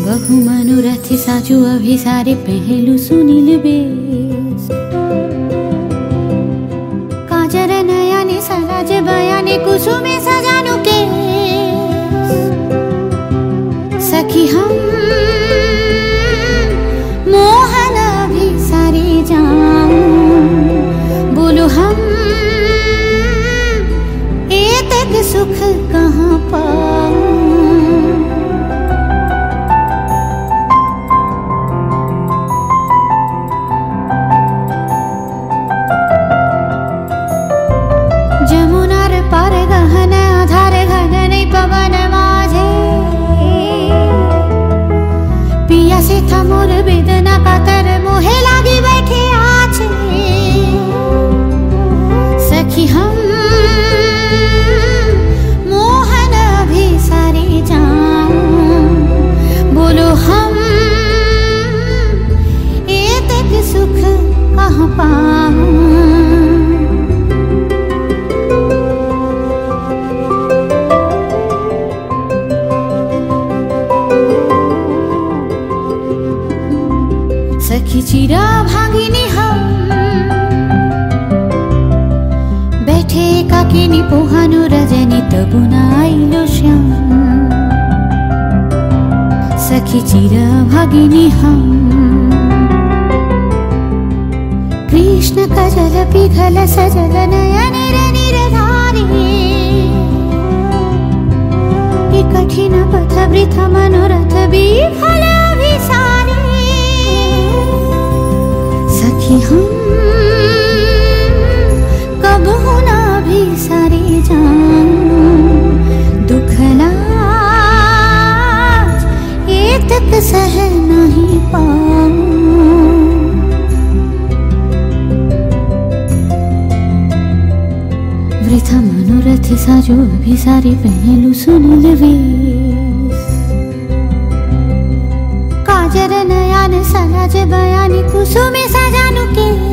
बहु मनोरथ साजू अभिसारे पहलू सुनील बेस काजर नयने सराज बयाने कुसुमे सजानु के सखी हम मोहन अभिसारे जाऊं बोलो हम एतक सुख कहाँ पाऊं। जमुनार पार गहन आधार गगन पवन माझे पिया से था मोर वेदना कातर मोहे लागी बैठे आछे सखी हम मोहन अभिसारे जाऊं बोलो हम एतक सुख कहाँ पाऊं। सखी चिरा भागिनी हम बैठे काकिनी पोहानु रजनी तबुना आइलो श्याम सखी चिरा भागिनी हम कृष्ण कजल पिघल सजल नयन निरधारी कठिन पथ वृथा मनोरथ विफल अभिसारी सखी हम कबहू ना अभिसारे जाऊं दुख लाज एतक सह नहीं पाऊं। वृथा मनोरथ साजो अभिसारे पहलू सुनील वेश काजर नयन सराज बयानी कुसुमे सजानु के